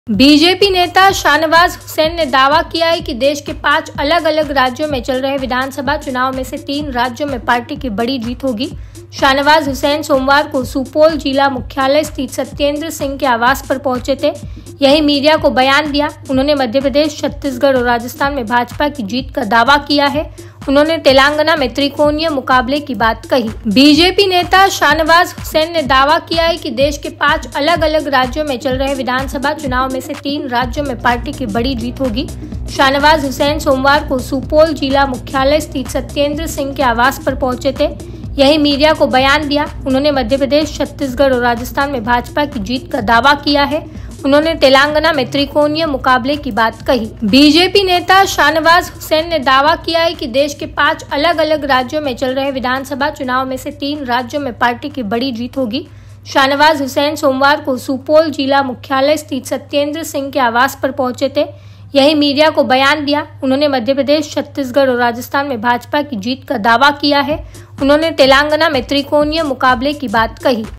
BJP नेता शाहनवाज हुसैन ने दावा किया है कि देश के 5 अलग अलग राज्यों में चल रहे विधानसभा चुनाव में से 3 राज्यों में पार्टी की बड़ी जीत होगी। शाहनवाज हुसैन सोमवार को सुपौल जिला मुख्यालय स्थित सत्येंद्र सिंह के आवास पर पहुंचे थे। यही मीडिया को बयान दिया। उन्होंने मध्य प्रदेश, छत्तीसगढ़ और राजस्थान में भाजपा की जीत का दावा किया है। उन्होंने तेलंगाना में त्रिकोणीय मुकाबले की बात कही। बीजेपी नेता शाहनवाज हुसैन ने दावा किया है कि देश के 5 अलग अलग राज्यों में चल रहे विधानसभा चुनाव में से 3 राज्यों में पार्टी की बड़ी जीत होगी। शाहनवाज हुसैन सोमवार को सुपौल जिला मुख्यालय स्थित सत्येंद्र सिंह के आवास पर पहुंचे थे। यही मीडिया को बयान दिया। उन्होंने मध्य प्रदेश, छत्तीसगढ़ और राजस्थान में भाजपा की जीत का दावा किया है। उन्होंने तेलंगाना में त्रिकोणीय मुकाबले की बात कही। बीजेपी नेता शाहनवाज हुसैन ने दावा किया है कि देश के 5 अलग अलग राज्यों में चल रहे विधानसभा चुनाव में से 3 राज्यों में पार्टी की बड़ी जीत होगी। शाहनवाज हुसैन सोमवार को सुपौल जिला मुख्यालय स्थित सत्येंद्र सिंह के आवास पर पहुंचे थे। यही मीडिया को बयान दिया। उन्होंने मध्य प्रदेश, छत्तीसगढ़ और राजस्थान में भाजपा की जीत का दावा किया है। उन्होंने तेलंगाना में त्रिकोणीय मुकाबले की बात कही।